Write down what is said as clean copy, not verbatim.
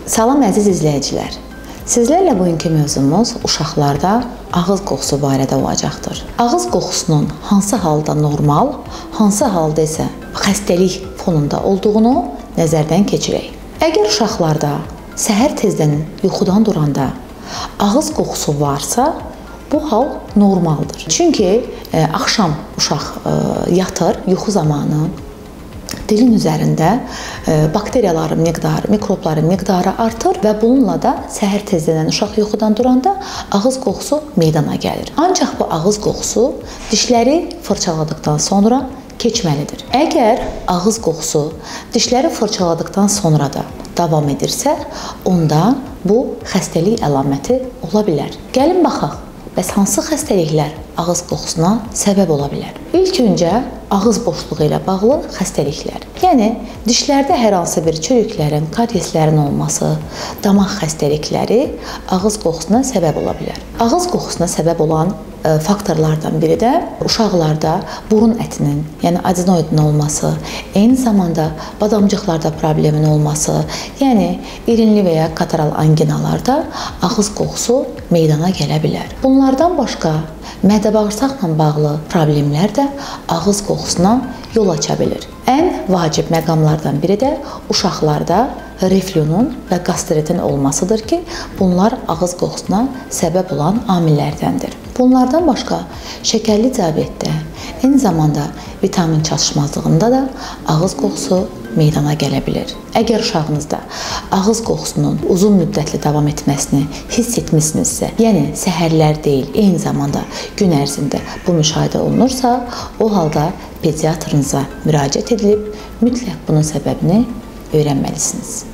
Salam əziz izləyicilər. Sizlərlə bugünkü mövzumuz uşaqlarda ağız qoxusu barədə olacaqdır. Ağız qoxusunun hansı halda normal, hansı halda isə xəstəlik fonunda olduğunu nəzərdən keçirək. Əgər uşaqlarda səhər tezdən yuxudan duranda ağız qoxusu varsa, bu hal normaldır. Çünki axşam uşaq yatır, yuxu zamanı dilin üzərində bakteriyaların miqdarı, mikrobların miqdarı artır və bununla da səhər tezdən uşaq yuxudan duranda ağız qoxusu meydana gəlir. Ancaq bu ağız qoxusu dişləri fırçaladıqdan sonra keçməlidir. Əgər ağız qoxusu dişləri fırçaladıqdan sonra da davam edirsə, onda bu xəstəlik əlaməti ola bilər. Gəlin baxaq, bəs hansı xəstəliklər ağız qoxusuna səbəb ola bilər? İlk öncə ağız boşluğu ilə bağlı xəstəliklər. Yəni dişlərdə hər hansı bir çürüklərin, karyeslərin olması, damaq xəstəlikləri ağız qoxusuna səbəb ola bilər. Ağız qoxusuna səbəb olan faktorlardan biri də uşaqlarda burun ətinin, yəni adenoidin olması, eyni zamanda badamcıqlarda problemin olması, yəni irinli və ya kataral anginalarda ağız qoxusu meydana gələ bilər. Bunlardan başqa mədə-bağırsaqla bağlı problemlər də ağız qoxusuna yol aça bilir. Ən vacib məqamlardan biri də uşaqlarda reflünün və qastritin olmasıdır ki, bunlar ağız qoxusuna səbəb olan amillərdəndir. Bunlardan başqa şəkərli diabetdə, eyni zamanda vitamin çatışmazlığında da ağız qoxusu meydana gələ bilər. Əgər uşağınızda ağız qoxusunun uzun müddətli davam etməsini hiss etmisinizsə, yəni səhərlər deyil, eyni zamanda gün ərzində bu müşahidə olunursa, o halda pediatrınıza müraciət edilib mütləq bunun səbəbini öyrənməlisiniz.